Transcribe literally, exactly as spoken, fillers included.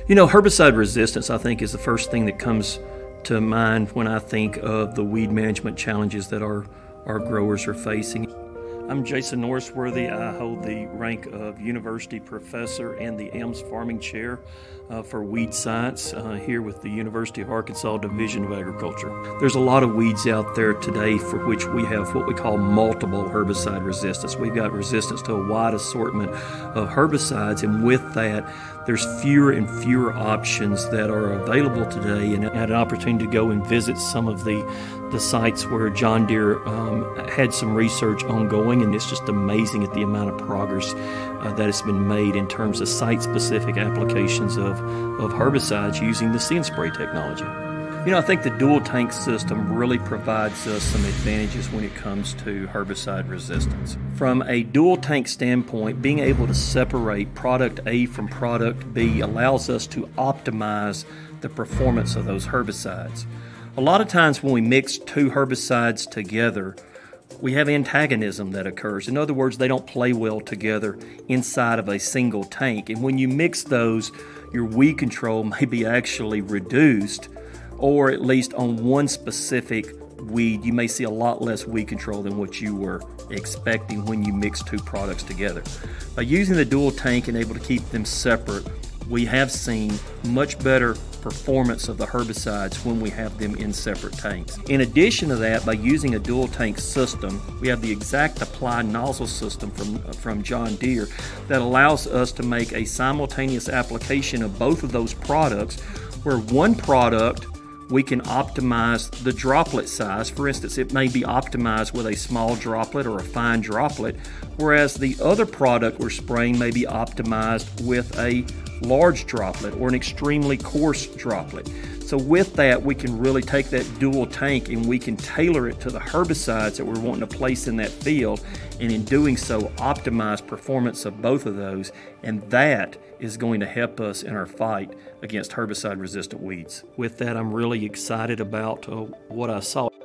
You know, herbicide resistance, I think, is the first thing that comes to mind when I think of the weed management challenges that our, our growers are facing. I'm Jason Norsworthy. I hold the rank of University Professor and the Elms Farming Chair uh, for Weed Science uh, here with the University of Arkansas Division of Agriculture. There's a lot of weeds out there today for which we have what we call multiple herbicide resistance. We've got resistance to a wide assortment of herbicides, and with that, there's fewer and fewer options that are available today. And I had an opportunity to go and visit some of the, the sites where John Deere um, had some research ongoing, and it's just amazing at the amount of progress uh, that has been made in terms of site-specific applications of, of herbicides using the See and Spray technology. You know, I think the dual tank system really provides us some advantages when it comes to herbicide resistance. From a dual tank standpoint, being able to separate product A from product B allows us to optimize the performance of those herbicides. A lot of times when we mix two herbicides together, we have antagonism that occurs. In other words, they don't play well together inside of a single tank. And when you mix those, your weed control may be actually reduced, or at least on one specific weed, you may see a lot less weed control than what you were expecting when you mix two products together. By using the dual tank and able to keep them separate, we have seen much better performance of the herbicides when we have them in separate tanks. In addition to that, by using a dual tank system, we have the Exact Apply nozzle system from, from John Deere that allows us to make a simultaneous application of both of those products, where one product we can optimize the droplet size. For instance, it may be optimized with a small droplet or a fine droplet, whereas the other product we're spraying may be optimized with a large droplet or an extremely coarse droplet. So with that, we can really take that dual tank and we can tailor it to the herbicides that we're wanting to place in that field, and in doing so, optimize performance of both of those, and that is going to help us in our fight against herbicide-resistant weeds. With that, I'm really excited about uh, what I saw.